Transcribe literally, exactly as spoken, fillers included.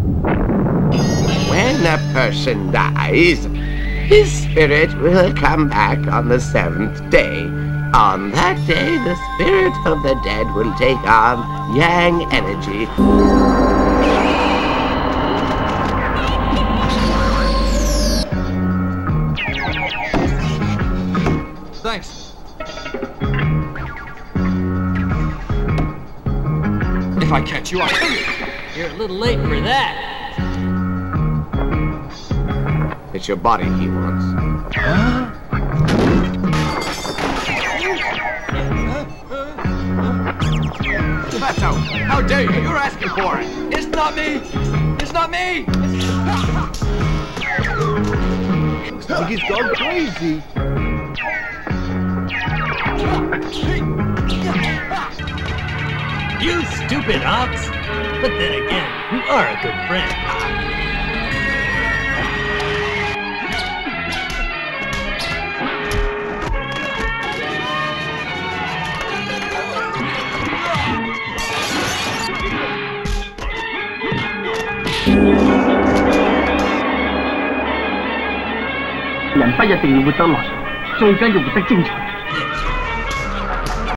When a person dies, his spirit will come back on the seventh day. On that day, the spirit of the dead will take on Yang energy. Thanks. If I catch you, I'll kill you. You're a little late for that. It's your body he wants. Huh? Beto, how dare you? You're asking for it. It's not me. It's not me. Looks like he's gone crazy. You stupid ox! But then again, you are a good friend. 人不一定要活得耐，最緊要活得精彩。